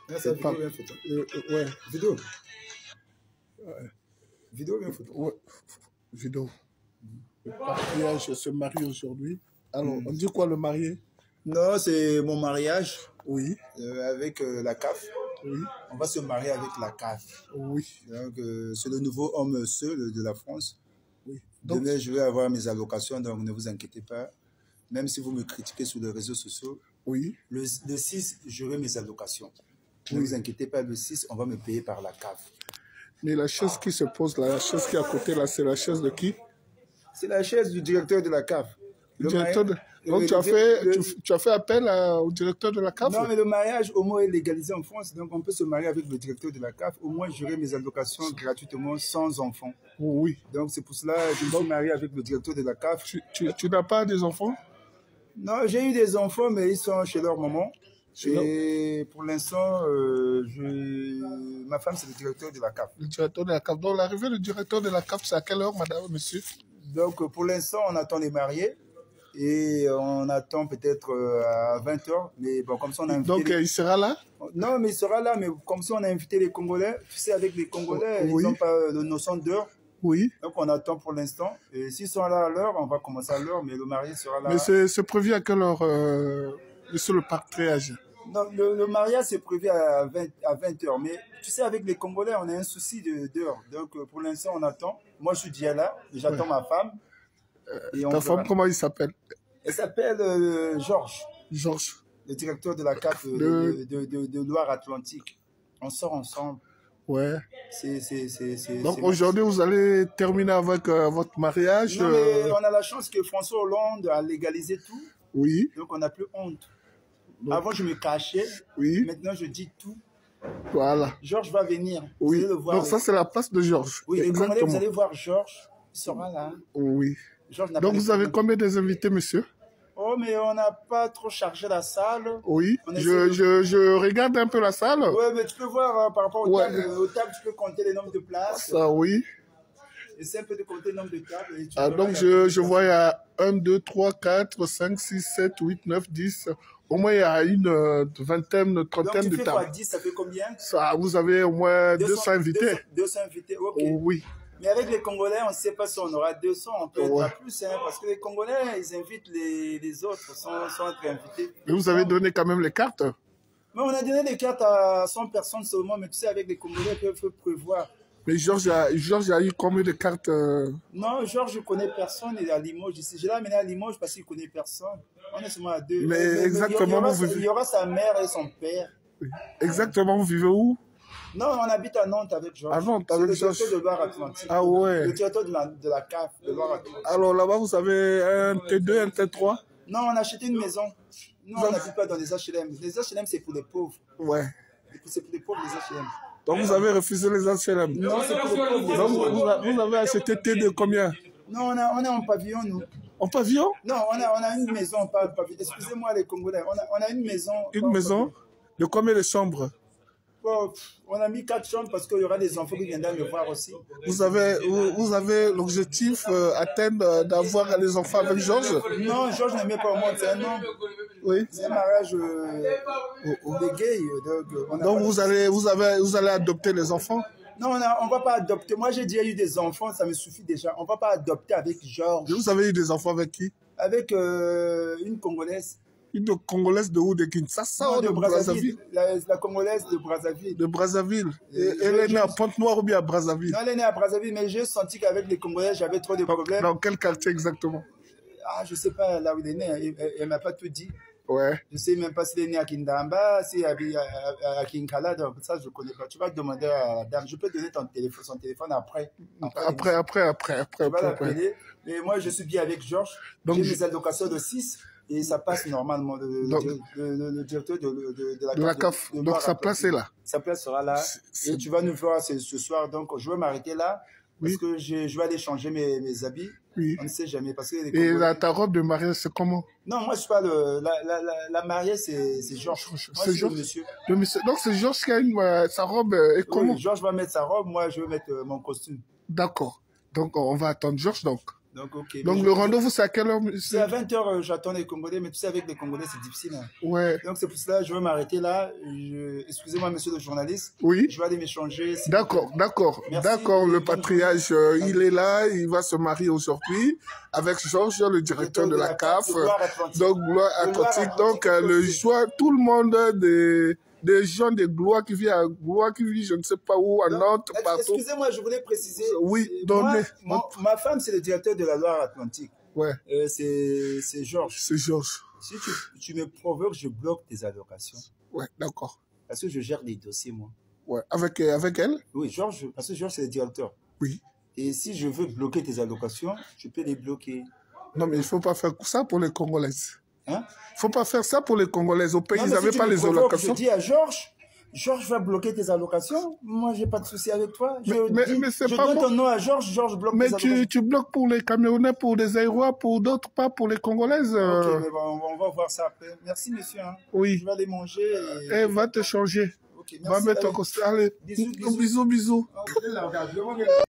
Ah, c'est vidéo bien photo. Ouais. Vidéo. Vidéo bien photo. Ouais. Vidéo. Le mariage se marie aujourd'hui. Alors, on dit quoi le marié? Non, c'est mon mariage. Oui. Avec la CAF. Oui. On va se marier avec la CAF. Oui. Donc, c'est le nouveau homme seul de la France. Oui. Donc, demain, je vais avoir mes allocations, donc ne vous inquiétez pas. Même si vous me critiquez sur les réseaux sociaux, oui. Le 6, j'aurai mes allocations. Ne vous inquiétez pas, le 6, on va me payer par la CAF. Mais la chaise qui se pose là, la chaise qui est à côté là, c'est la chaise de qui? C'est la chaise du directeur de la CAF. Le directeur de... Donc tu as fait appel au directeur de la CAF? Non, mais le mariage au moins est légalisé en France, donc on peut se marier avec le directeur de la CAF. Au moins, j'aurai mes allocations gratuitement sans enfants. Oui. Donc c'est pour cela que je me suis marié avec le directeur de la CAF. Tu n'as pas des enfants? Non, j'ai eu des enfants, mais ils sont chez leur maman. Et pour l'instant, ma femme, c'est le directeur de la CAF. Le directeur de la CAF. Donc, l'arrivée du directeur de la CAF, c'est à quelle heure, madame, monsieur? Donc, pour l'instant, on attend les mariés. Et on attend peut-être à 20h. Mais bon, comme ça, on a invité... Donc, il sera là? Non, mais il sera là. Mais comme ça, on a invité les Congolais. Tu sais, avec les Congolais, ils n'ont pas de notion d'heure. Oui. Donc, on attend pour l'instant. Et s'ils sont là à l'heure, on va commencer à l'heure. Mais le marié sera là. Mais c'est prévu à quelle heure, monsieur le patriarche? Non, le mariage c'est prévu à 20h, mais tu sais, avec les Congolais, on a un souci d'heure. Donc, pour l'instant, on attend. Moi, je suis déjà là, j'attends ma femme. Ta femme, comment il s'appelle? Elle s'appelle Georges. Georges. Le directeur de la CAF de Loire-Atlantique. On sort ensemble. Ouais. Donc, Donc, aujourd'hui, vous allez terminer avec votre mariage. Non, mais on a la chance que François Hollande a légalisé tout. Oui. Donc, on n'a plus honte. Donc, avant, je me cachais. Oui. Maintenant, je dis tout. Voilà. Georges va venir. Oui. Vous allez le voir. Donc, ça, c'est la place de Georges. Oui, exactement. Vous allez voir Georges. Il sera là. Oui. Georges Donc, vous avez combien d'invités, monsieur? Oh, mais on n'a pas trop chargé la salle. Oui. Je regarde un peu la salle. Oui, mais tu peux voir par rapport aux tables. Aux tables, tu peux compter les nombres de places. Ça, oui. Essaie un peu de compter le nombre de tables. Et donc, je vois, il y a 1, 2, 3, 4, 5, 6, 7, 8, 9, 10. Au moins, il y a une vingtaine, trentaine de tables. Donc, tu fais 10, ça fait combien? Ça, vous avez au moins 200 invités. 200 invités, ok. Oui. Mais avec les Congolais, on ne sait pas si on aura 200, on peut être à plus, hein, parce que les Congolais, ils invitent les autres, sont entre invités. Mais vous avez donné quand même les cartes? Mais on a donné les cartes à 100 personnes seulement, mais tu sais, avec les Congolais, il faut prévoir. Mais Georges a eu combien de cartes? Non, Georges, je ne connais personne, il est à Limoges. Je l'ai amené à Limoges parce qu'il ne connaît personne. On est seulement à 2. Mais exactement, il y aura sa mère et son père. Oui. Exactement, vous vivez où? Non, on habite à Nantes avec Georges. À Nantes, avec Georges. Le directeur de Loire-Atlantique. Ah ouais. Le directeur de la CAF de Loire-Atlantique. Alors là-bas, vous avez un T2, un T3? Non, on a acheté une maison. Nous, on n'habite pas dans les HLM. Les HLM, c'est pour les pauvres. Ouais. C'est pour les pauvres, les HLM. Donc vous avez refusé les HLM? Non, c'est pour les pauvres. Donc vous avez acheté T2 combien? Non, on est en pavillon, nous. En pavillon? Non, on a une maison, pas en pavillon. Excusez-moi les Congolais. On a une maison. Une maison? De combien de chambres? Bon, on a mis 4 chambres parce qu'il y aura des enfants qui viendront me voir aussi. Vous avez l'objectif atteindre d'avoir les enfants avec Georges? Non, Georges n'aimait pas au monde, c'est un homme. Oui. C'est un mariage des gays. Donc vous allez adopter les enfants? Non, on ne va pas adopter. Moi, j'ai déjà eu des enfants, ça me suffit déjà. On ne va pas adopter avec Georges. Vous avez eu des enfants avec qui? Avec une Congolaise. Une Congolaise de où? De Kinshasa ou de Brazzaville? La Congolaise de Brazzaville. De Brazzaville. Elle est née à Pointe-Noire ou bien à Brazzaville? Non, elle est née à Brazzaville, mais j'ai senti qu'avec les Congolais, j'avais trop de problèmes. Dans quel quartier exactement? Ah, je ne sais pas là où elle est née. Elle ne m'a pas tout dit. Ouais. Je ne sais même pas si elle est née à Kindamba, si elle est à Kinkala, donc ça, je ne connais pas. Tu vas demander à la dame. Je peux te donner son téléphone après. Après. Tu vas l'appeler. Mais moi, je suis bien avec Georges. J'ai mes allocations de 6. Et ça passe normalement, le directeur de la CAF. Donc sa place est là. Sa place sera là. Et tu vas nous voir ce soir. Donc je vais m'arrêter là. Parce que je vais aller changer mes habits. Oui. On ne sait jamais. Parce que et ta robe de mariage, c'est comment? Non, moi je suis pas la mariée, c'est Georges. C'est Georges. Le monsieur. Donc c'est Georges qui a sa robe. Et comment? Oui, Georges va mettre sa robe. Moi je vais mettre mon costume. D'accord. Donc on va attendre Georges donc. Donc, ok. Donc, le rendez-vous, c'est à quelle heure, monsieur? C'est à 20h, j'attends les Congolais, mais tu sais, avec les Congolais, c'est difficile. Hein. Ouais. Donc, c'est pour cela que je vais m'arrêter là. Excusez-moi, monsieur le journaliste. Oui. Je vais aller m'échanger. D'accord, d'accord. D'accord, le patriarche, il est là, il va se marier aujourd'hui avec Georges, le directeur de la CAF. Donc, Gloire Atlantique. Donc, le joie, tout le monde des gens de Gloire qui vivent à Gloire, qui vivent je ne sais pas où, à Nantes, partout. Excusez-moi, je voulais préciser. Oui, donnez. Ma femme, c'est le directeur de la Loire-Atlantique. Ouais. C'est Georges. C'est Georges. Si tu me provoques, je bloque tes allocations. Ouais, d'accord. Parce que je gère des dossiers, moi. Ouais. Avec elle? Oui, Georges, parce que Georges, c'est le directeur. Oui. Et si je veux bloquer tes allocations, je peux les bloquer. Non, mais il ne faut pas faire ça pour les Congolaises. Hein? Il ne faut pas faire ça pour les Congolaises. Au pays, ils n'avaient pas les allocations. Je dis à Georges va bloquer tes allocations. Moi, je n'ai pas de souci avec toi. Mais c'est pas donne ton nom à Georges bloque tes allocations. Mais tu bloques pour les Camerounais, pour des Aïrois, pour d'autres, pas pour les Congolaises. Ok, mais bon, on va voir ça après. Merci, monsieur. Hein. Oui. Je vais aller manger. Va te changer. Ok, Va merci. mettre ton costume. Allez, bisous.